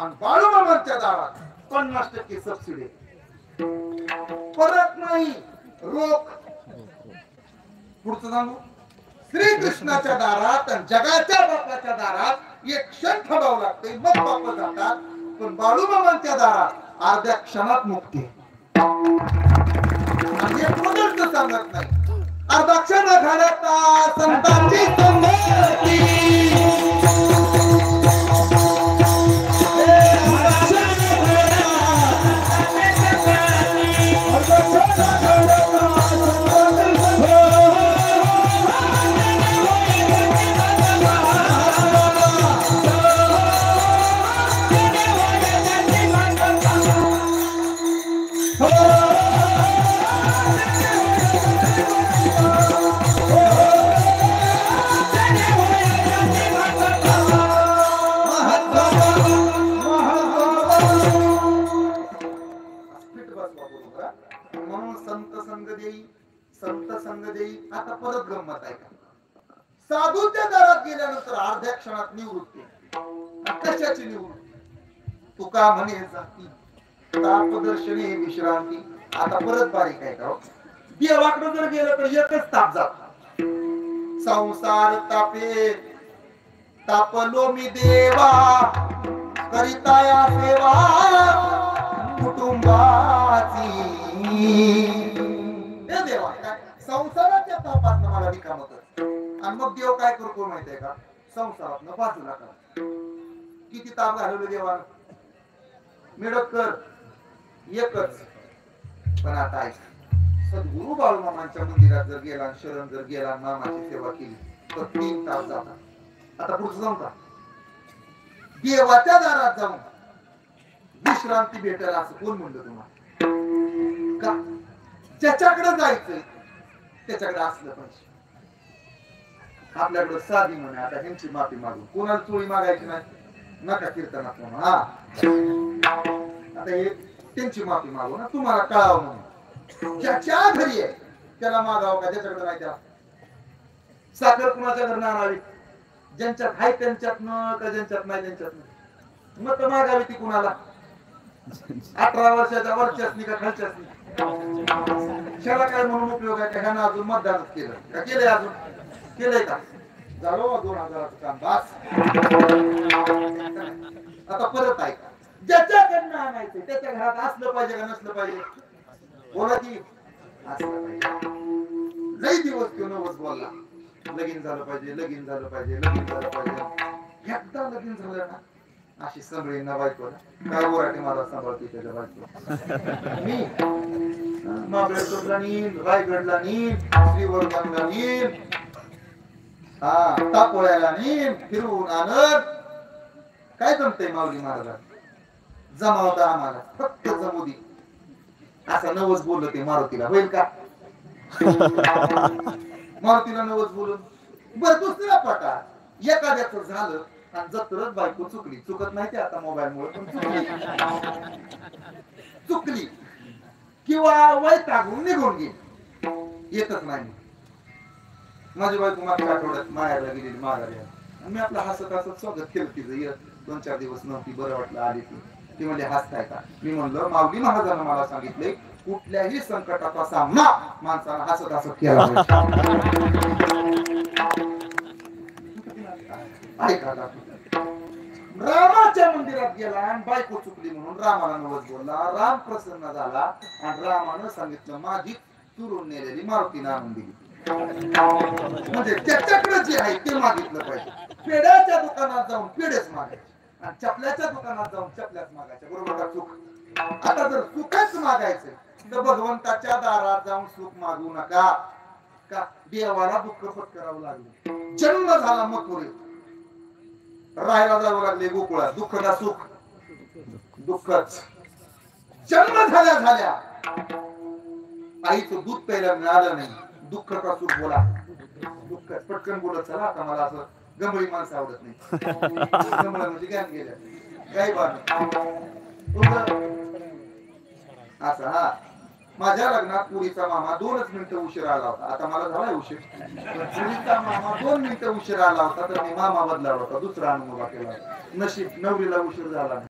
आणि बाळूमामांच्या दारात 50% सबसिडी परत नाही रोख. पुढचं सांगू, श्रीकृष्णाच्या दारात आणि जगाच्या बापाच्या दारात एक क्षण थांबावं लागते, मग बाप जातात. पण बाळूमामांच्या दारात अर्ध्या क्षणात मुक्ती. आणि कोणच सांगत नाही, अर्धा क्षण घडता संतांची संमती. आता परत गंमत आहे का, साधूच्या दारात गेल्यानंतर अर्ध्या क्षणात निवृत्ती. कशाची निवृत्ती? तुका म्हणे जाती तापदर्शने विश्रांती. आता परत बारीक आहे का, देवाकडे जर गेलं तर एकच ताप जात. संसार तापे तापलो मी देवा, करिताया सेवा कुटुंबाची. देवा संसाराच्या तापात मला रिकाम कर. आणि मग देव काय करतो माहितीये का, संसारात बाजूला कर. किती ताप घालवले देवानं, मिळत कर एकच. पण आता ऐक, सद्गुरु बाळूमामांच्या मंदिरात जर गेला, शरण जर गेला, मामाची सेवा केली तर 3 तास जातात. आता पुढचं जाऊ का, देवाच्या दारात जाऊन विश्रांती भेटेल असं कोण म्हणलं तुम्हाला? का ज्याच्याकडे जायचंय त्याच्याकडे असलं पाहिजे. आपल्याकडे साधी म्हणे, आता ह्यांची माफी मागू, कोणाला चोळी मागायची नाही, नका कीर्तनात म्हणून. हा आता हे त्यांची माफी मागू ना, तुम्हाला कळावं म्हणून. ज्याच्या घरी आहे त्याला मागावं का, ज्याच्याकडे नाही त्याला? साखर कुणाच्या घरनं आणावी, ज्यांच्यात आहे त्यांच्यातनं का ज्यांच्यात नाही त्यांच्यातनं? मग तर मागावी ती कुणाला? 18 वर्षाच्या वरच्यासनी का खालच्यासनी? शाळा काय म्हणून उपयोग आहे का? ह्यानं अजून मतदानच केलं का? केलंय अजून? केलंय का? झालो 2000चं काम बास. आता परत आहे का, ज्याच्याकडनं आणायचं त्याच्या घरात असलं पाहिजे का नसलं पाहिजे? बोला की असलं पाहिजे. लई दिवस किंवा नवस बोलला, लगीन झालं पाहिजे, लगीन झालं पाहिजे, लगीन झालं पाहिजे. एकदा लगीन झालं ना, अशी सगळी ना बायको काय बोराटे मला सांभाळते त्याच्या बायको. मी महाबळेश्वरला नीन, रायगडला नीन, श्रीवर्धनला नीन, हा तापोळ्याला नीन, फिरवून आणत. काय जमतंय माऊली महाराज? जमावता आम्हाला फक्त जमू दे. असं नवस बोललं ते मारुतीला होईल का? मारुतीला नवस बोलून बरं दुसरा पटा एखाद्याच झालं आणि जत्रच बायको चुकली, चुकत नाही ते आता मोबाईल मुळे, पण चुकली किंवा वैतागून निघून गेली, येतच नाही. माझी बायको मागच्या आठवड्यात मायाला गेलेली माघारी, मी आपलं हसत हसत स्वागत केलं तिचं. 2-4 दिवस नव्हती, बरं वाटलं आली ती म्हणजे हसताय का? मी म्हणलं माऊली महाराजांना मला सांगितले कुठल्याही संकटाचा सामना माणसाला हसत हसत केला पाहिजे. रामाच्या मंदिरात गेला आणि बायको चुकली म्हणून रामाला नवस बोलला. राम प्रसन्न झाला आणि रामानं सांगितलं माझी चुरून नेलेली मारुतीनं आणून दिली. म्हणजे त्याच्याकडे जे आहे ते मागितलं पाहिजे. पेड्याच्या दुकानात जाऊन पेडेच मागायचे आणि चपल्याच्या दुकानात जाऊन चपल्याच मागायच्या, बरोबर का? चूक. आता जर सुखच मागायचं तर भगवंताच्या दारात जाऊन सुख मागू नका. का देवाला दुःख पत्करावं लागलं. जन्म झाला मथुरेत, राहायला जावं लागले गोकुळात, दुःख ना सुख? दुःखच. जन्म झाल्या झाल्या आईचं दूध प्यायला मिळालं नाही, दुःख का सुख? बोला दुःख. पटकन बोलत चला, आता मला असं गंभीर माणसं आवडत नाही. म्हणजे ज्ञान गेल्या काही बात असं. हा माझ्या लग्नात पुरीचा मामा 2च मिनिटं उशीर आला होता. आता मला झालाय उशीर. पुरीचा मामा 2 मिनिटं उशीर आला होता तर मी मामा बदलाला होता, दुसरा अनुभव केला. नशीब नवरीला उशीर झाला.